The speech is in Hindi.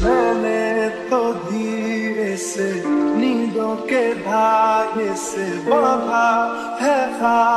मैंने तो धीरे से नींदों के धागे से बांधा है ख्वाब।